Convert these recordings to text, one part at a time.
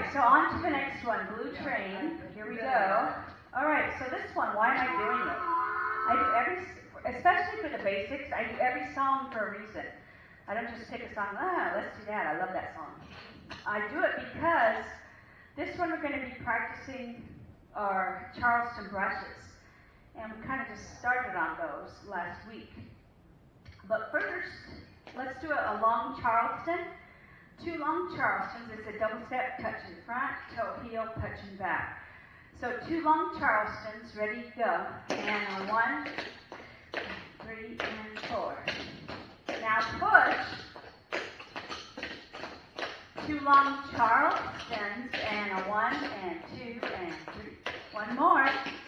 right, so on to the next one, Blue Train. Here we go. All right, so this one, why am I doing it? I do especially for the basics, I do every song for a reason. I don't just pick a song, let's do that, I love that song. I do it because this one we're going to be practicing our Charleston brushes. And we kind of just started on those last week. But first, let's do a long Charleston. 2 long Charlestons. It's a double step, touching front, toe, heel, touching back. So 2 long Charlestons, ready, go. And 1, 3, and 4. Now push. 2 long Charlestons, and 1, and 2, and 3. One more.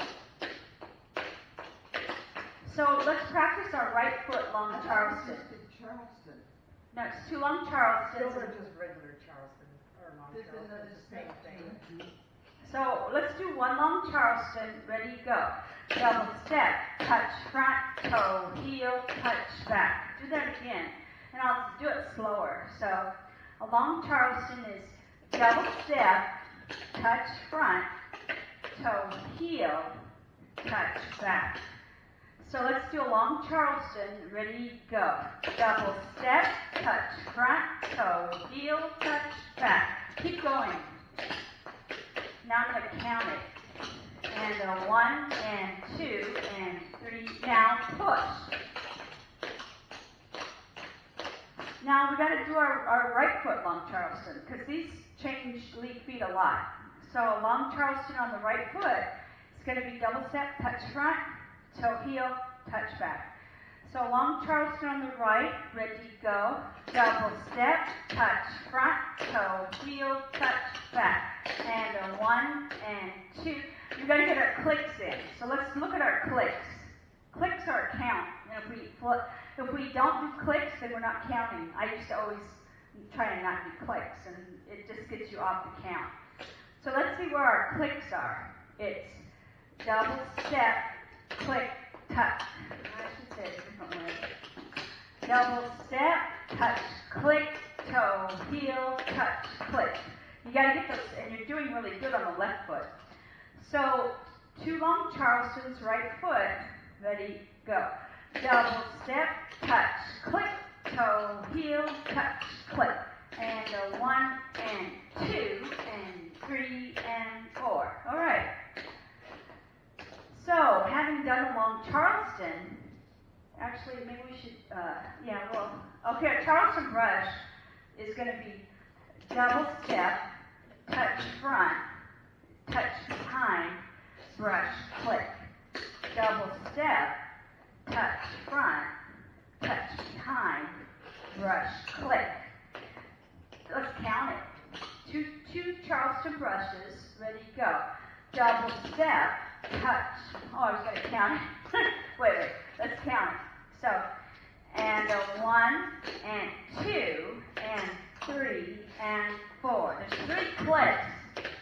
So let's practice our right foot long Charleston. Charleston. No, it's 2 long Charlestons. Those are just regular Charleston or long Charleston. This is the same thing. So let's do 1 long Charleston. Ready, go. Double step, touch front, toe, heel, touch back. Do that again. And I'll do it slower. So a long Charleston is double step, touch front, toe, heel, touch back. So let's do a long Charleston. Ready, go. Double step, touch front, toe, heel, touch back. Keep going. Now I'm going to count it. And 1, and 2, and 3. Now push. Now we got to do our right foot long Charleston because these change lead feet a lot. So a long Charleston on the right foot is going to be double step, touch front, toe, heel, touch back. So long Charleston on the right, ready, go. Double step, touch front, toe, heel, touch back. And 1, and 2. We've got to get our clicks in. So let's look at our clicks. Clicks are a count. And if we don't do clicks, then we're not counting. I used to always try and not do clicks, and it just gets you off the count. So let's see where our clicks are. It's double step, click, touch. I should say it a different way. Double step, touch, click, toe, heel, touch, click. You got to get those, and you're doing really good on the left foot. So 2 long Charlestons, right foot, ready, go. Double step, touch, click, toe, heel, touch, click. And 1, and 2, and 3, and 4. All right. So, having done a long Charleston, actually, maybe we should, okay, a Charleston brush is going to be double step, touch front, touch behind, brush, click. Double step, touch front, touch behind, brush, click. Let's count it. Two Charleston brushes, ready, go. Double step, touch. Oh, I was going to count it. wait, let's count it. So, and 1, and 2, and 3, and 4. There's 3 clicks.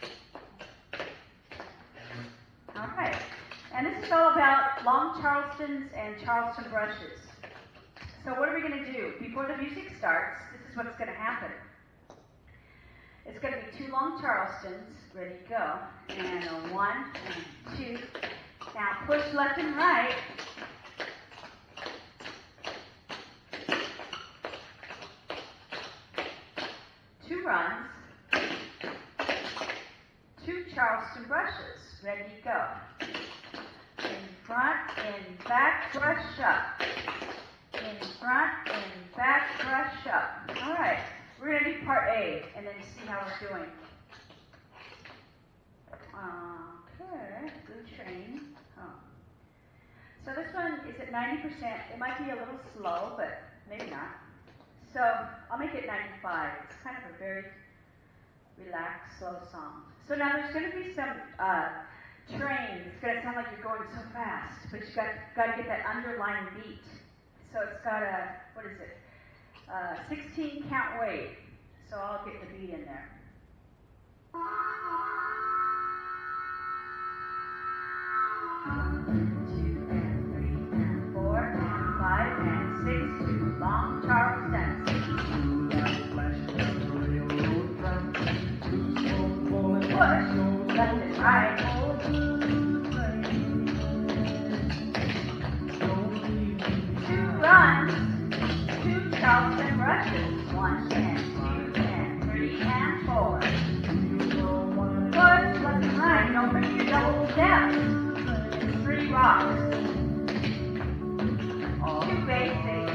All right. And this is all about long Charlestons and Charleston brushes. So what are we going to do? Before the music starts, this is what's going to happen. It's going to be 2 long Charlestons. Ready, go. And 1, and 2. Now push left and right. Two runs. 2 Charleston brushes. Ready, go. In front, in back, brush up. In front, in back, brush up. All right. We're going to do part A and then see how we're doing. Okay, Blue Train. So this one is at 90%. It might be a little slow, but maybe not. So I'll make it 95. It's kind of a very relaxed, slow song. So now there's going to be some train. It's going to sound like you're going so fast, but you got to get that underlying beat. So it's got a, 16 count wave. So I'll get the beat in there. 1, 2, and 3, and 4, and 5, and 6, 2 long Charlestons. 2 long flash, 2 railroad track, 2 small brushes. 1 and 2 and 3 and 4. Push left and right. Don't forget your double steps. And 3 rocks. 2 basics.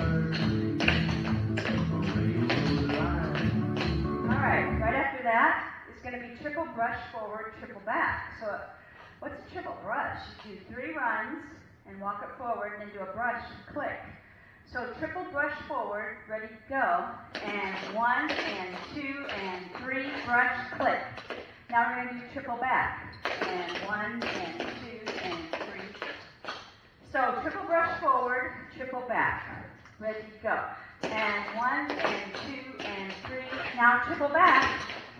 Alright, right after that is going to be triple brush forward, triple back. So what's a triple brush? You do 3 runs and walk it forward and then do a brush and click. So triple brush forward, ready to go. And 1 and 2 and 3, brush, click. Now we're going to do triple back. And 1 and 2 and 3. So triple brush forward, triple back. Ready to go. And 1 and 2 and 3. Now triple back.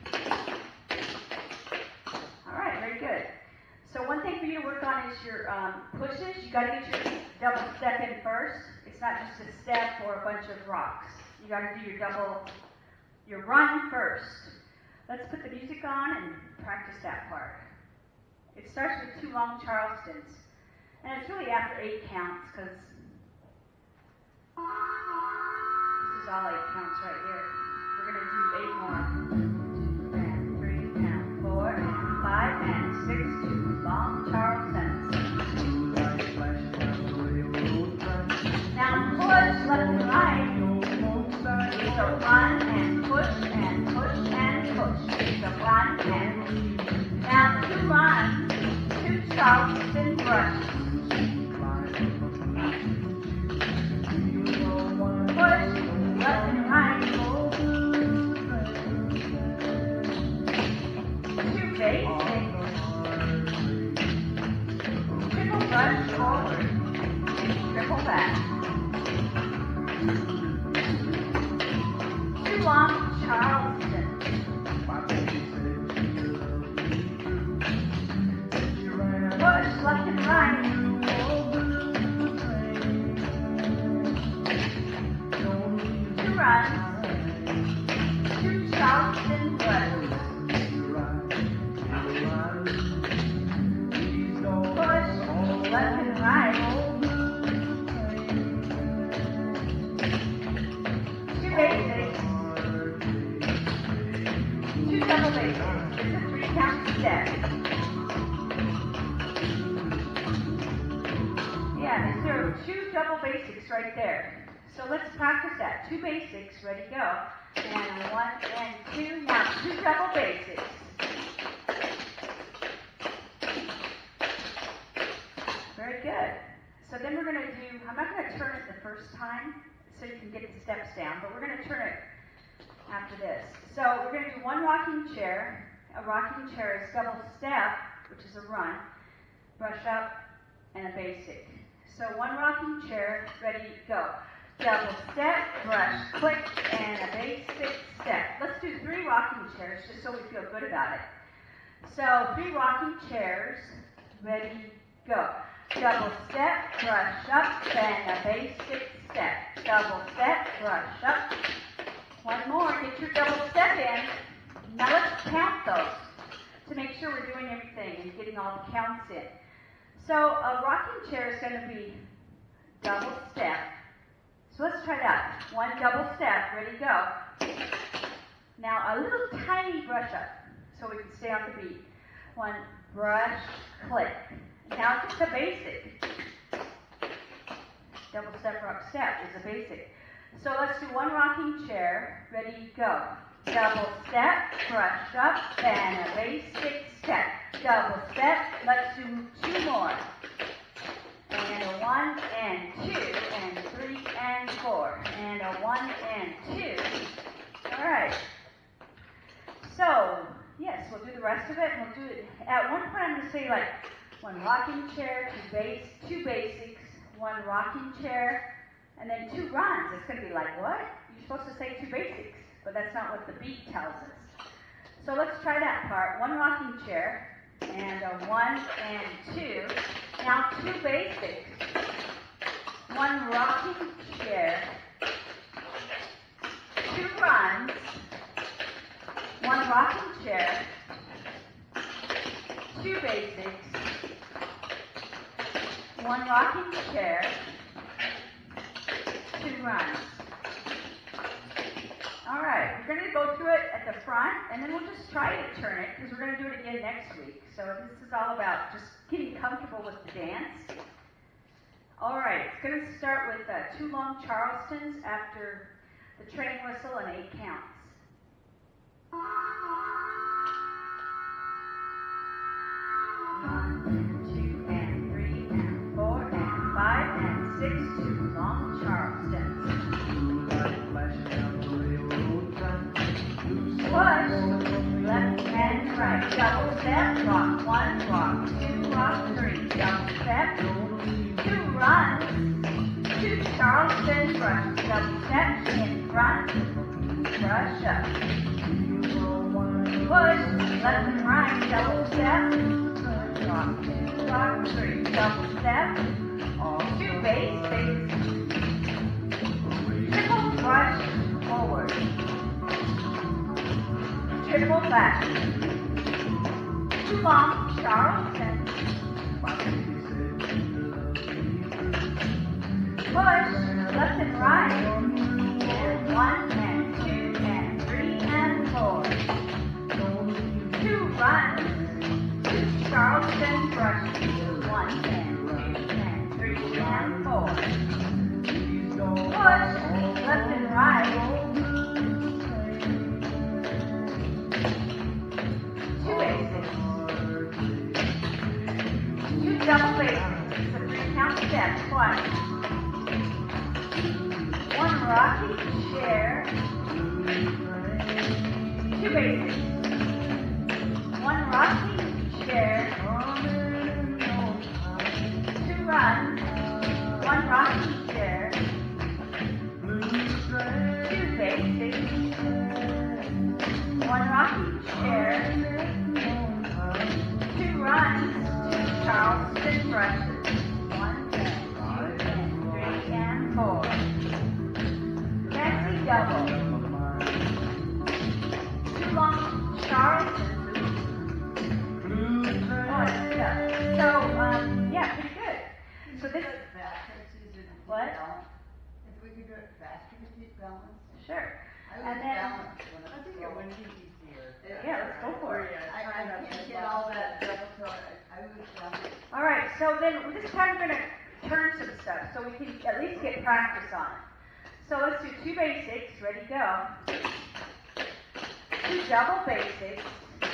All right, very good. So one thing for you to work on is your pushes. You got to get your double step in first. It's not just a step or a bunch of rocks. You got to do your run first. Let's put the music on and practice that part. It starts with 2 long Charlestons. And it's really after 8 counts because this is all 8 counts right here. We're going to do 8 more. 2 and 3 and 4 and 5 and 6, 2 long Charlestons. Now push left and right. It's a run and push and push and push. It's a run and now 2 runs, 2 Charleston brushes. Push left and right. 2 basics. Triple brush forward. Triple back. 2 long Charleston. Push left and right. 2 runs. 2 Charleston brushes. Push left and right. 2 basics. 2 double basics. It's a 3 count step. Yeah, these are 2 double basics right there. So let's practice that. 2 basics, ready, go. And 1 and 2. Now 2 double basics. Very good. So then we're going to do, I'm not going to turn it the first time so you can get the steps down, but we're going to turn it after this. So we're going to do 1 rocking chair. A rocking chair is double step, which is a run, brush up, and a basic. So 1 rocking chair, ready, go. Double step, brush, click, and a basic step. Let's do 3 rocking chairs just so we feel good about it. So 3 rocking chairs, ready, go. Double step, brush up, then a basic step. Double step, brush up. 1 more, get your double step in. Now let's count those to make sure we're doing everything and getting all the counts in. So a rocking chair is going to be double step. So let's try that. 1 double step, ready, go. Now a little tiny brush up so we can stay on the beat. 1 brush, click. Now just a basic. Double step, rock step is a basic. So let's do 1 rocking chair, ready, go. Double step, brush up, then a basic step. Double step, let's do 2 more. And a 1 and 2 and 3 and 4. And a 1 and 2. All right. So, yes, we'll do the rest of it. We'll do it. At one point, I'm going to say like 1 rocking chair, 2 basics, 1 rocking chair, and then 2 runs. It's going to be like, what? You're supposed to say 2 basics, but that's not what the beat tells us. So let's try that part. 1 rocking chair, and a 1 and 2. Now 2 basics. 1 rocking chair, 2 runs, 1 rocking chair, 2 basics, 1 rocking chair, 2 runs. we're going to go through it at the front, and then we'll just try to turn it, because we're going to do it again next week. So this is all about just getting comfortable with the dance. All right, it's going to start with 2 long Charlestons after the train whistle and 8 counts. 1, 2, and 3, and 4, and 5, and 6, 2 long Charlestons. Push, left and right, double step, rock 1, rock 2, rock 3, double step, 2 runs, 2 Charleston brush, double step, in front, brush up. Push, left and right, double step, rock 2, rock 3, double step, 2 basics, triple brush forward, triple back, 2 long Charleston, push, left and right, and 1, and 2, and 3, and 4, 2 runs, 2 Charleston brushes, 1, and 2, and 3, and 4, push, left and right, 2 basics, 2 double basics, it's a 3 count step, twice, 1 rocking chair, 2 basics, 1 rocking chair, 2 runs, 1 rocking chair, 2 basics, 1 rocking chair, 2 runs, 2 Charleston brushes, 1, and 2, and 3, and 4. Fancy double. 2 long Charlestons. Oh, it's tough. So, yeah, pretty good. So this. What? If we could do it faster to keep balance. Sure. I And then. I think it would be easier. Yeah, let's go for it. I can't get all that double, so I would balance. All right. So then this time we're going to turn some stuff so we can at least get practice on it. So let's do 2 basics. Ready, go. 2 double basics.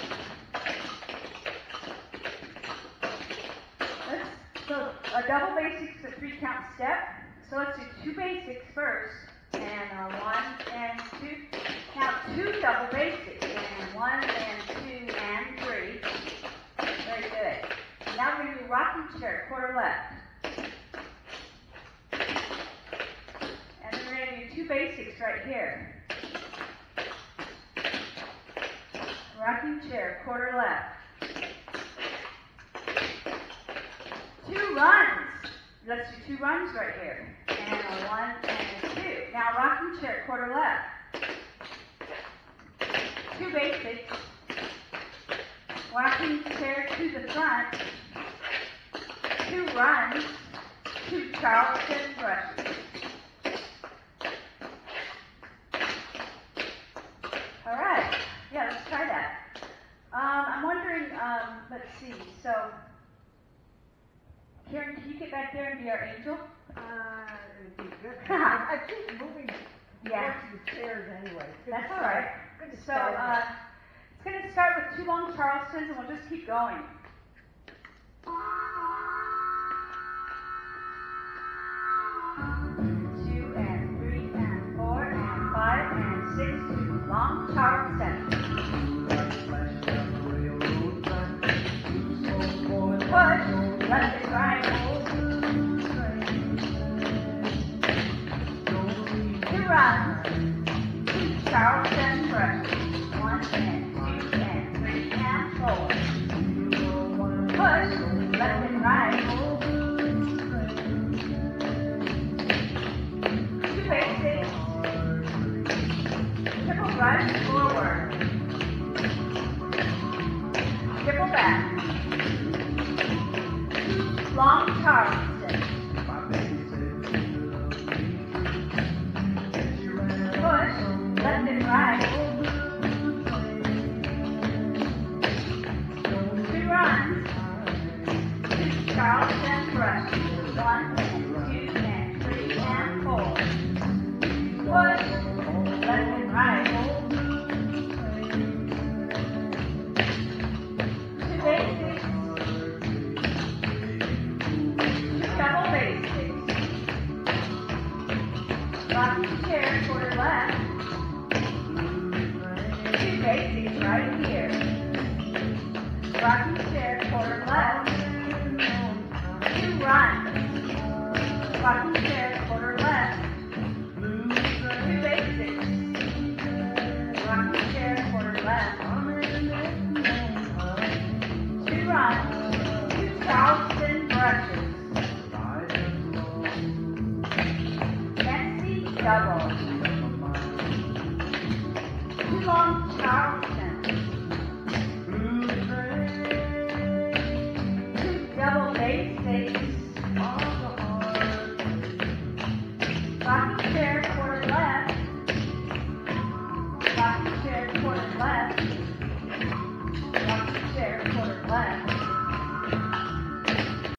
So a double basics is a 3 count step. So let's do 2 basics first. And 1 and 2. Now 2 double basics. And 1 and 2 and 3. Very good. Now we're going to do rocking chair, quarter left. And then we're going to do 2 basics right here. Rocking chair, quarter left. 2 runs. Let's do 2 runs right here. And a 1 and a 2. Now rocking chair, quarter left. 2 basics. Rocking chair to the front. 2 runs. 2 Charleston brushes. All right. Yeah, let's try that. I'm wondering, let's see. So, Karen, can you get back there and be our angel? It would be good. I keep moving Yeah. towards the chairs anyway. That's all right. Good to So, start. it's going to start with 2 long Charlestons, and we'll just keep going. 2 and 3 and 4 and 5 and 6, 2 long Charlestons. Push, left and right. 2 runs, 2 Charleston brushes, 1 and 2 and 3 and 4. Push, left and right. 2 basics, triple brush forward, triple back. Long Charleston. Push, left and right. right. Two basics. Two double basics. Rocking chair, quarter left. Two basics right here. Rocking chair, quarter left. Two runs. Rocking chair, quarter left. Two basics. Rocking chair, quarter left. Two runs. Two Charleston brushes. Fancy double.